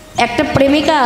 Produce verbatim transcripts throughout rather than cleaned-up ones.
একটা প্রেমিকা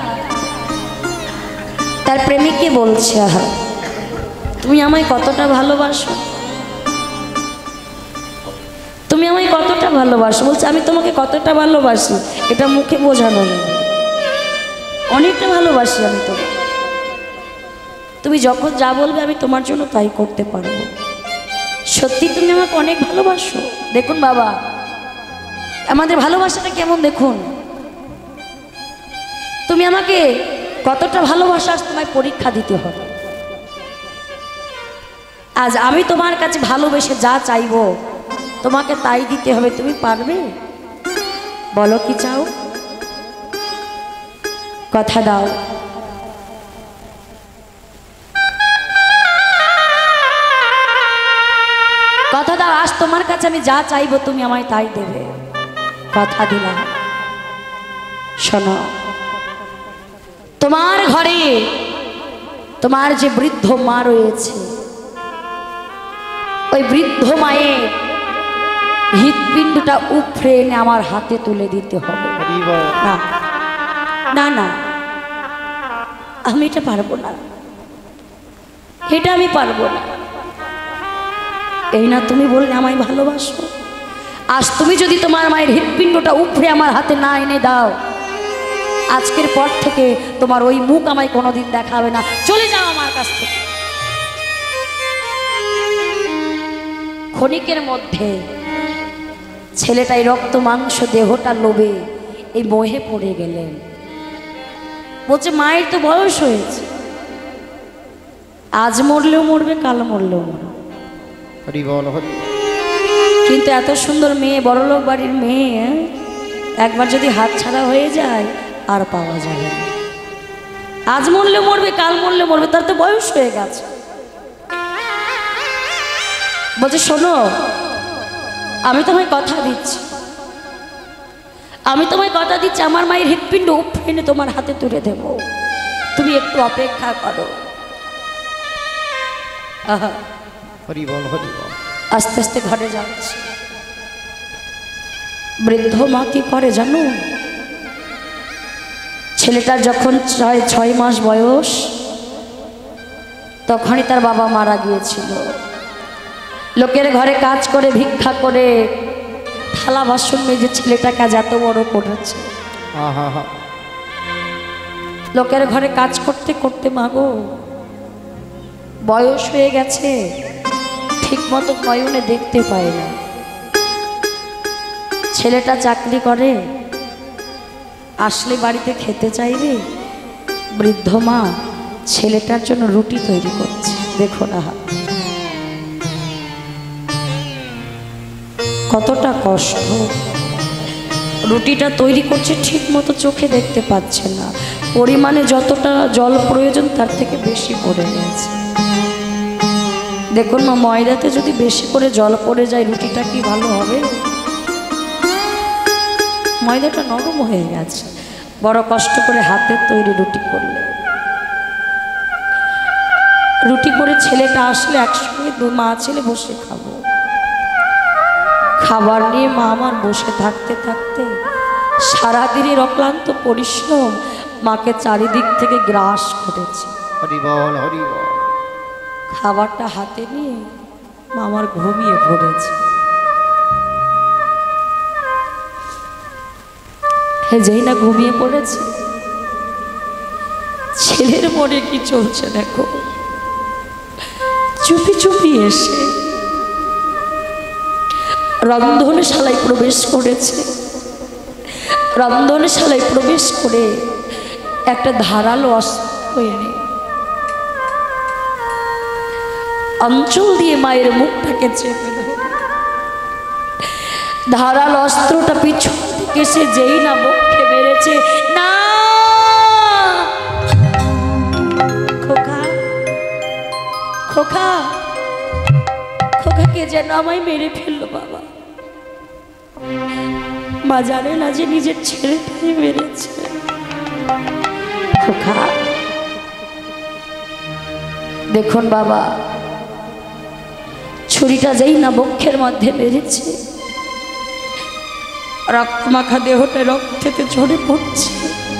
তার প্রেমিককে বলছে, আহা তুমি আমায় কতটা ভালোবাসো, তুমি আমায় কতটা ভালোবাসো। বলছে আমি তোমাকে কতটা ভালোবাসি এটা মুখে বোঝানো নেই, অনেকটা ভালোবাসি আমি তোমাকে, তুমি যখন যা বলবে আমি তোমার জন্য তাই করতে পারবো। সত্যি তুমি আমাকে অনেক ভালোবাসো। দেখুন বাবা, আমাদের ভালোবাসাটা কেমন দেখুন, তুমি আমাকে কতটা ভালোবাসো আজ তোমায় পরীক্ষা দিতে হবে। আজ আমি তোমার কাছে ভালোবেসে যা চাইবো তোমাকে তাই দিতে হবে, তুমি পারবে? বলো কি চাও, কথা দাও। কথা দাও, আজ তোমার কাছে আমি যা চাইবো তুমি আমায় তাই দেবে, কথা দিলাম। শোনো, তোমার ঘরে তোমার যে বৃদ্ধ মা রয়েছে, ওই বৃদ্ধ মায়ের হৃৎপিণ্ডটা উপড়ে এনে আমার হাতে তুলে দিতে হবে। না না না, আমি এটা পারবো না, এটা আমি পারবো না। এই না তুমি বললে আমায় ভালোবাসো, আজ তুমি যদি তোমার মায়ের হৃৎপিণ্ডটা উপড়ে আমার হাতে না এনে দাও, আজকের পর থেকে তোমার ওই মুখ আমায় কোনোদিন দেখাবে না, চলে যাও আমার কাছ থেকে। ক্ষণিকের মধ্যে ছেলেটাই রক্ত মাংস দেহটা লোভে এই মোহে পড়ে গেলেন। বলছে মায়ের তো বয়স হয়েছে, আজ মরলেও মরবে, কাল মরলেও মরবে, কিন্তু এত সুন্দর মেয়ে, বড়লোক বাড়ির মেয়ে, একবার যদি হাত ছাড়া হয়ে যায় আর পাওয়া যাবে না। আজ মরলে মরবে, কাল মরলে মরবে, তার তো বয়স হয়ে গেছে। বলছে শোনো, আমি তোমায় কথা দিচ্ছি, আমি তোমায় কথা দিচ্ছি, আমার মায়ের হৃৎপিণ্ড উপড়ে তোমার হাতে তুলে দেব, তুমি একটু অপেক্ষা করো। আহা, আস্তে আস্তে ঘরে যাচ্ছে। বৃদ্ধ মা কি করে জানো, ছেলেটার যখন ছয় ছয় মাস বয়স তখনই তার বাবা মারা গিয়েছিল। লোকের ঘরে কাজ করে ভিক্ষা করে থালা বাসন মেজে ছেলেটা কাজ এত বড় করেছে। লোকের ঘরে কাজ করতে করতে মাগো বয়স হয়ে গেছে, ঠিক মতো নয়নে দেখতে পায় না। ছেলেটা চাকরি করে, আসলে বাড়িতে খেতে চাইবে, বৃদ্ধ মা ছেলেটার জন্য রুটি তৈরি করছে। দেখো না কতটা কষ্ট, রুটিটা তৈরি করছে ঠিক মতো চোখে দেখতে পাচ্ছে না, পরিমাণে যতটা জল প্রয়োজন তার থেকে বেশি পড়ে গেছে। দেখুন মা, ময়দাতে যদি বেশি করে জল পড়ে যায় রুটিটা কি ভালো হবে? ময়দাটা নরম হয়ে গেছে, বড় কষ্ট করে হাতের তৈরি রুটি করলে। রুটি করে ছেলেটা আসলে একসঙ্গে দু মা ছেলে বসে খাবো। খাবার নিয়ে মা আমার বসে থাকতে থাকতে সারাদিনের অক্লান্ত পরিশ্রম মাকে চারিদিক থেকে গ্রাস করেছে। খাবারটা হাতে নিয়ে মা আমার ঘুমিয়ে পড়েছে। যেই না ঘুমিয়ে পড়েছে, ছেলের মনে কি চলছে দেখো। চুপি চুপি এসে রন্ধনশালায় প্রবেশ করেছে। রন্ধনশালায় প্রবেশ করে একটা ধারালো অস্ত্র এনে অঞ্চল দিয়ে মায়ের মুখটাকে চেপে ধরে ধারালো অস্ত্রটা পিছন থেকে সে যেই না বক্ষে মেরেছে, না খোকা খোকা খোকাকে যেন আমায় মেরে ফেললো বাবা। মা জানে না যে নিজের ছেলেটাই মেরেছে। খোকা দেখুন বাবা, ছুরিটা যেই না বক্ষের মধ্যে মেরেছে, রক্ত মাখা দেহটা রক্তেতে ঝরে পড়ছে।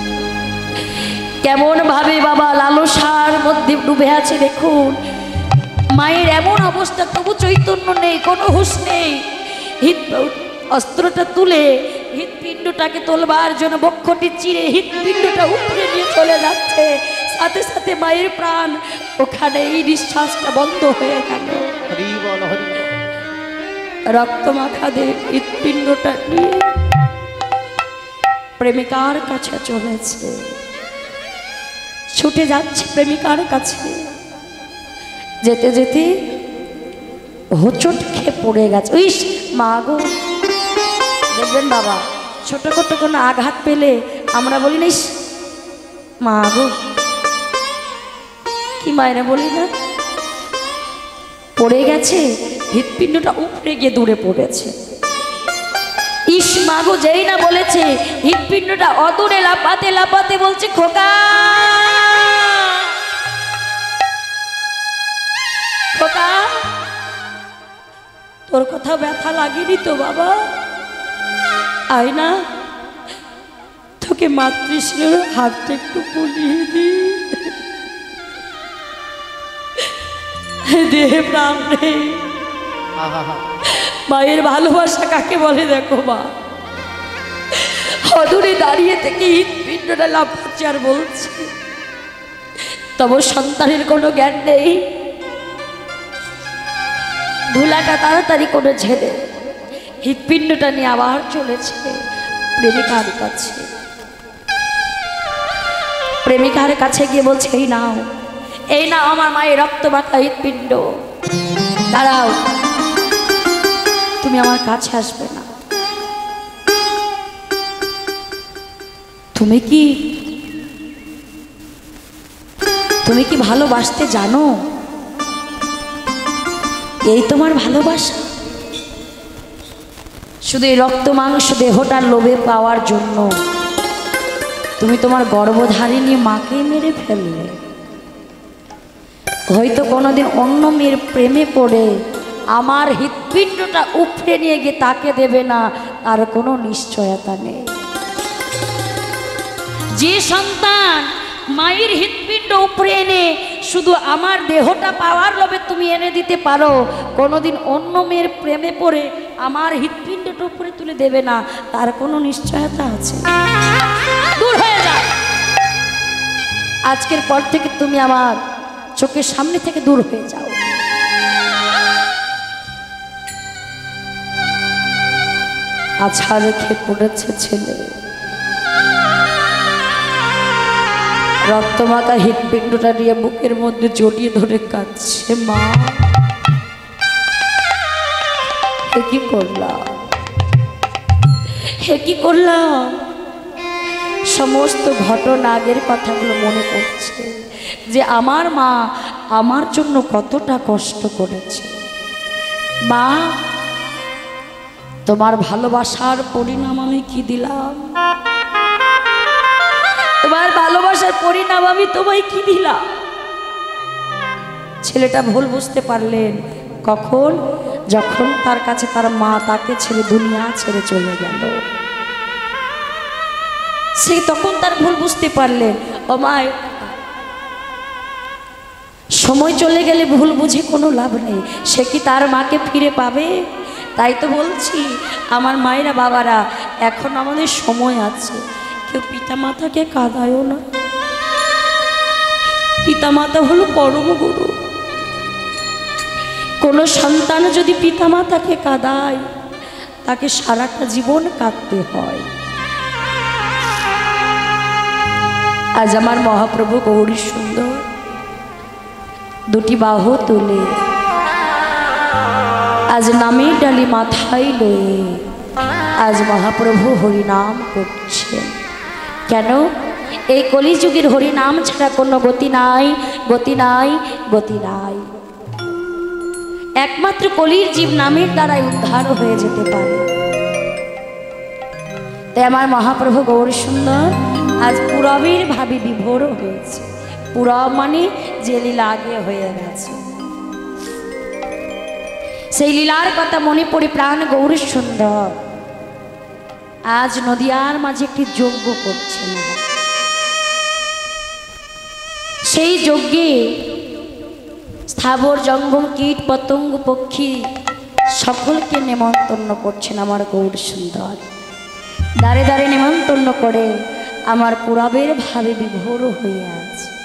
কেমন ভাবে বাবা লালসার মধ্যে ডুবে আছে দেখুন। মায়ের এমন অবস্থা, তবু চৈতন্য নেই, কোনো হুঁশ নেই। হৃদ অস্ত্রটা তুলে হৃৎপিণ্ডটাকে তোলবার জন্য বক্ষটি চিরে হৃৎপিণ্ডটা উপরে নিয়ে চলে যাচ্ছে। সাথে সাথে মায়ের প্রাণ ওখানে এই নিঃশ্বাসটা বন্ধ হয়ে গেল। রক্ত মাখাদের হৃৎপিণ্ডটা নিয়ে প্রেমিকার কাছে চলেছে, ছুটে যাচ্ছে প্রেমিকার কাছে। যেতে যেতে হোঁচট খেয়ে পড়ে গেছে। ইস মা গো, দেখবেন বাবা ছোট ছোট কোনো আঘাত পেলে আমরা বলি না ইস মা গো, কি মায়েরা বলি না? পড়ে গেছে, হৃৎপিণ্ডটা উপরে গিয়ে দূরে পড়েছে। ইস মা গো, যেই না বলেছে হৃৎপিণ্ডটা অদূরে লাপাতে লাপাতে বলছে খোকা খোকা, তোর কথা ব্যথা লাগেনি তো বাবা? আয় না, তোকে মাতৃশ্রীর হাতটা একটু বুলিয়ে দি, দেহ প্রাণ রে। মায়ের ভালোবাসা কাকে বলে দেখো মা। অদূরে দাঁড়িয়ে থেকে হৃৎপিণ্ডটা লাফাচ্ছে আর বলছে, তবে সন্তানের কোনো জ্ঞান নেই। ধুলাটা তাড়াতাড়ি করে ঝেড়ে হৃৎপিণ্ডটা নিয়ে আবার চলেছে প্রেমিকার কাছে। প্রেমিকার কাছে গিয়ে বলছে, এই নাও, এই নাও আমার মায়ের রক্ত মাখা হৃৎপিণ্ড। দাঁড়াও, তুমি আমার কাছে আসবে না। তুমি কি তুমি কি ভালোবাসতে জানো? এই তোমার ভালোবাসা? শুধু এই রক্ত মাংস দেহটার লোভে পাওয়ার জন্য তুমি তোমার গর্ভধারিণী মাকে মেরে ফেললে। হয়তো কোনোদিন অন্য মেয়ের প্রেমে পড়ে আমার হৃৎপিণ্ডটা উপড়ে নিয়ে গিয়ে তাকে দেবে না, তার কোনো নিশ্চয়তা নেই। যে সন্তান মায়ের হৃৎপিণ্ড উপরে এনে শুধু আমার দেহটা পাওয়ার লোভে তুমি এনে দিতে পারো, কোনোদিন অন্য মেয়ের প্রেমে পড়ে আমার হৃৎপিণ্ডটা উপরে তুলে দেবে না, তার কোনো নিশ্চয়তা আছে? দূর হয়ে যাও, আজকের পর থেকে তুমি আমার চোখের সামনে থেকে দূর হয়ে যাও। আছা রেখে পড়েছে ছেলে, রক্তমাখা হৃৎপিণ্ডটা নিয়ে বুকের মধ্যে জড়িয়ে ধরে কাঁদছে। মা, হে কি করলাম, হে কি করলাম? সমস্ত ঘটনা আগের কথাগুলো মনে পড়ছে যে আমার মা আমার জন্য কতটা কষ্ট করেছে। মা, তোমার ভালোবাসার পরিণাম আমি কি দিলাম? তোমার ভালোবাসার পরিণাম আমি তোমায় কি দিলাম? ছেলেটা ভুল বুঝতে পারলেন কখন? যখন তার কাছে তার মা তাকে ছেড়ে দুনিয়া ছেড়ে চলে গেল। সে তখন তার ভুল বুঝতে পারলেন। ও মা, সময় চলে গেলে ভুল বুঝে কোনো লাভ নেই। সে কি তার মাকে ফিরে পাবে? তাই তো বলছি আমার মায়েরা বাবারা, এখন আমাদের সময় আছে। কেউ পিতা মাতাকে কাঁদায়ও না। পিতা মাতা হলো পরম গুরু। কোনো সন্তান যদি পিতা মাতাকে কাঁদায়, তাকে সারাটা জীবন কাঁদতে হয়। আজ আমার মহাপ্রভু গৌরী সুন্দর দুটি বাহু তুলে আজ নামের ডালি মাথায় লয়ে আজ মহাপ্রভু হরিনাম করছেন। কেন? এই কলিযুগের হরিনাম ছাড়া কোনো গতি নাই, গতি নাই, গতি নাই। একমাত্র কলির জীব নামের দ্বারাই উদ্ধার হয়ে যেতে পারে। তাই আমার মহাপ্রভু গৌরী সুন্দর আজ পুরবের ভাবে বিভোর হয়েছে। পুরব মানে যে লীলা আগে হয়ে গেছে, সেই লীলার কথা মনে পড়ে প্রাণ গৌরী সুন্দর আজ নদিয়ার মাঝে একটি যজ্ঞ করছে না, সেই যজ্ঞে স্থাবর জঙ্গম কীট পতঙ্গ পক্ষী সকলকে নেমন্তন্ন করছেন আমার গৌর সুন্দর। দাঁড়ে দাঁড়ে নেমন্তন্ন করে আমার পুরাবের ভাবে বিভোর হয়ে আছে।